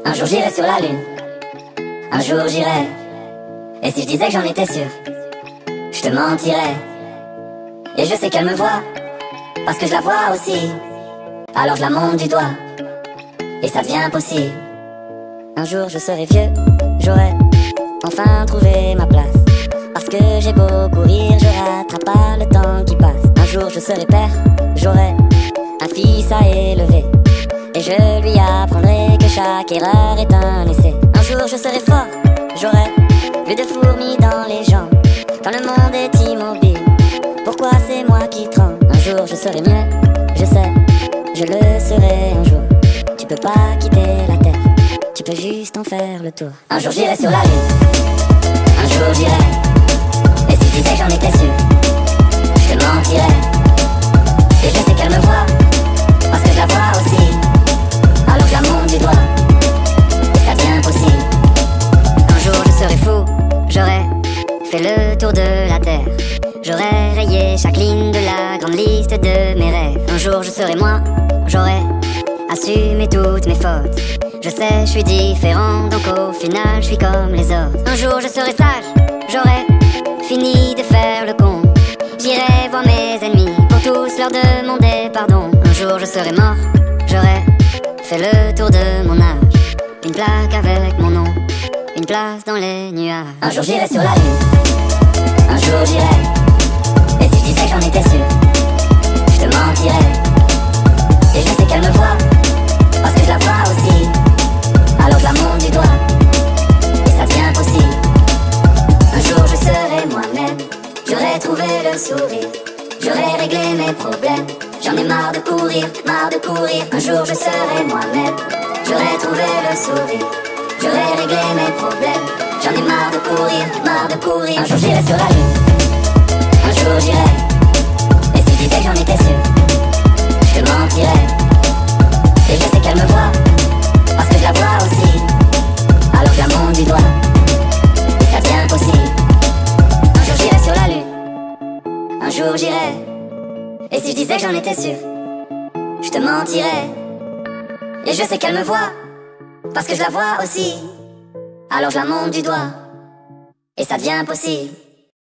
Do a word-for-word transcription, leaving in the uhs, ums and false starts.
Un jour j'irai sur la lune, un jour j'irai. Et si je disais que j'en étais sûr, je te mentirais. Et je sais qu'elle me voit, parce que je la vois aussi. Alors je la monte du doigt, et ça devient possible. Un jour je serai vieux, j'aurai enfin trouvé ma place. Parce que j'ai beau courir, je rattrape pas le temps qui passe. Un jour je serai père, j'aurai un fils à élever. Et je lui apprendrai que chaque erreur est un essai. Un jour je serai fort, j'aurai plus de fourmis dans les jambes. Quand le monde est immobile, pourquoi c'est moi qui tremble? Un jour je serai mieux, je sais, je le serai un jour. Tu peux pas quitter la terre, tu peux juste en faire le tour. Un jour j'irai sur la lune, un jour j'irai. Et si je disais que j'en étais sûr, je te mentirais. Et je sais qu'elle me voit, parce que je la vois aussi. Alors je la monte du doigt, et ça devient possible. Un jour je serai fou, j'aurai fait le tour de la terre. J'aurai rayé chaque ligne de la grande liste de mes rêves. Un jour je serai moi, j'aurai assumé toutes mes fautes. Je sais, je suis différent, donc au final je suis comme les autres. Un jour je serai sage, j'aurai fini de faire le con. J'irai voir mes ennemis pour tous leur demander pardon. Un jour je serai mort, j'aurai fait le tour de mon âge. Une plaque avec mon nom, une place dans les nuages. Un jour j'irai sur la lune, un jour j'irai. Et si je disais que j'en étais sûr, je te mentirais. Et je sais qu'elle me voit, parce que je la vois aussi. Alors je la monte du doigt, et ça devient possible. Un jour je serai moi-même, j'aurai trouvé le sourire. J'aurai réglé mes problèmes, j'en ai marre de courir, marre de courir. Un jour je serai moi-même, j'aurai trouvé le sourire. J'aurai réglé mes problèmes, j'en ai marre de courir, marre de courir. Un jour j'irai sur la lune, un jour j'irai. Et si je disais que j'en étais sûr, je te mentirais. Et je sais qu'elle me voit, parce que je la vois aussi. Alors je la monte du doigt, et ça devient possible. Un jour j'irai sur la lune, un jour j'irai. Et si je disais que j'en étais sûr, je te mentirais. Et je sais qu'elle me voit, parce que je la vois aussi. Alors je la monte du doigt, et ça devient possible.